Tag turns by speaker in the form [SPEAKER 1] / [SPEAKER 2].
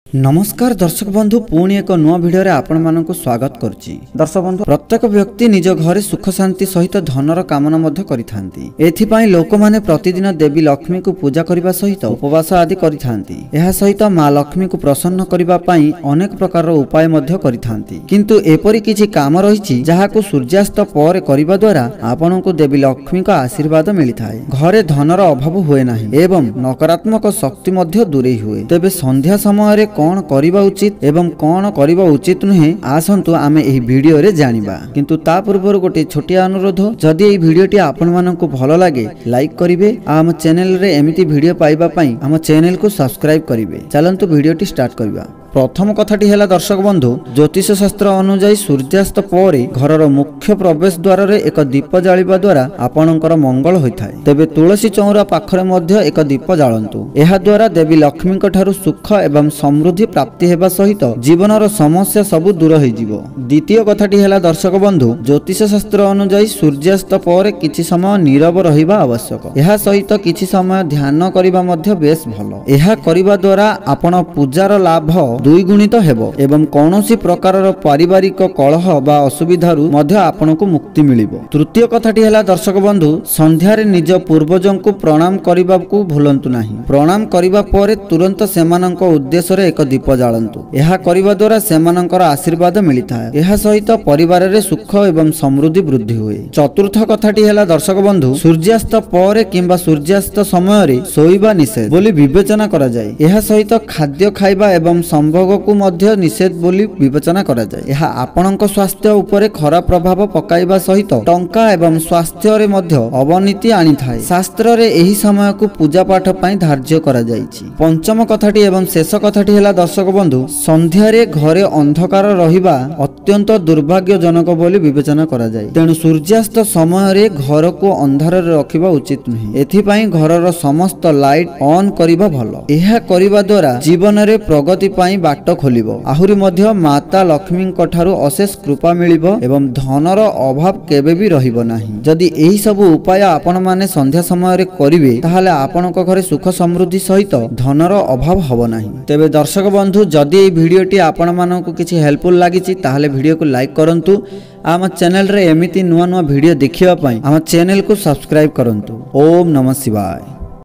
[SPEAKER 1] नमस्कार दर्शक बंधु पुणी एक नुआ भिडियो रे आपण मानक स्वागत करछि। दर्शक बंधु प्रत्येक व्यक्ति निज घरे सुख शांति सहित धनर कामना मध्य करिथांती। एथि पई लोक माने प्रतिदिन देवी लक्ष्मी को पूजा करिबा सहित उपवास आदि करिथांती। एहा सहित मां लक्ष्मी को प्रसन्न करिबा पई अनेक प्रकार उपाय मध्य करिथांती। किंतु एपरि किछि काम रहिछि जाहाको सूर्यास्त पर करिबा द्वारा आपनको देवी लक्ष्मी का आशीर्वाद मिलिथाय। घरे धनर अभाव हुए नाही एवं नकारात्मक शक्ति मध्य दूरे हुए। तेबे संध्या समय रे कौन करिबा उचित एवं कौन करिबा उचित नुहे आसंतु आमे एही वीडियो रे जानिबा। किंतु ता पूर्व गोटे छोटिया अनुरोध, जदि एही वीडियोटी आपण मानकु भलो लागे लाइक करिवे आ हम चैनल रे एमिति वीडियो पाइबा पई हम चैनल को सब्सक्राइब करिवे। चलंतु वीडियोटी स्टार्ट करिबा। प्रथम कथाटी है दर्शक बंधु, ज्योतिष शास्त्र अनुसार सूर्यास्त पर घरर मुख्य प्रवेश द्वार रे एक दीप जालिबा द्वारा आपणकर मंगल होइथाय। तेबे तुलसी चौरा पाखरे मध्य एक दीप जालंतु। एहा द्वारा देवी लक्ष्मी ठारू सुख एवं समृद्धि प्राप्ति हेबा सहित जीवनर समस्या सबु दूर होई जिवो। द्वितीय कथाटी है दर्शक बंधु, ज्योतिष शास्त्र अनुसार सूर्यास्त पर किछि समय नीरव रहिबा आवश्यक। एहा सहित किछि समय ध्यान करिबा मध्य बेस भलो। एहा करिबा द्वारा आपण पूजार लाभ दुईगुणित हेबो एवं कौनसी प्रकारर पारिवारिक कलह बा असुविधारु मध्य आपनको मुक्ति मिलिबो। तृतीय कथाटी है दर्शक बंधु, संध्यारे निज पूर्वजंकु प्रणाम करिबाकू भूलंतु नाही। प्रणाम करिबा परे तुरंत सेमानंक उद्देश्य रे एक दीप जालंतु। एहा करिबा द्वारा सेमानंकर आशीर्वाद मिलिथाय। एहा सहित परिवार रे सुख एवं समृद्धि वृद्धि हुए। चतुर्थ कथाटी है दर्शक बंधु, सूर्यास्त परे किंबा सूर्यास्त समय रे सोइबा निषेध बोली विवेचना करा जाय। एहा सहित खाद्य खाइबा एवं संभोग को मध्य निषेध बोली विवेचना करा जाय। एहा आपणक स्वास्थ्य उपरे खराब प्रभाव पकाइबा सहित टंका एवं स्वास्थ्य रे मध्य अवनति आनी थाए। शास्त्र रे एही समय को पूजा पाठ पई धार्य करा जायछि। पंचम कथाटी एवं शेष कथाटी है दर्शक बंधु, संध्या रे घरे अंधकार रहिबा अत्यंत दुर्भाग्यजनक बोली विवेचना करा जाय। तेणु सूर्यास्त समय रे घर को अंधार रे रखिबा उचित नहीं। एथि पई घरर समस्त लाइट ऑन करिबा भलो। एहा करिबा द्वारा जीवन रे प्रगति पई बाट खोलिबो। आहुरी मध्य माता लक्ष्मी ठारू अशेष कृपा मिलिबो एवं धनर अभाव केबे भी रहिबो नाही। जदि एही सब उपाय आपण माने संध्या समय रे करिवे ताहाले आपणक घरे सुख समृद्धि सहित धनर अभाव हबो नाही। तेबे दर्शक बंधु, जदि एही वीडियोटी आपण मानकु किछि हेल्पफुल लागिछि ताहाले वीडियो को लाइक करंतु। आम चैनल रे एमिति नुआ नुआ वीडियो देखिबा पई आम चैनल को सब्सक्राइब करंतु। ओम नमः शिवाय।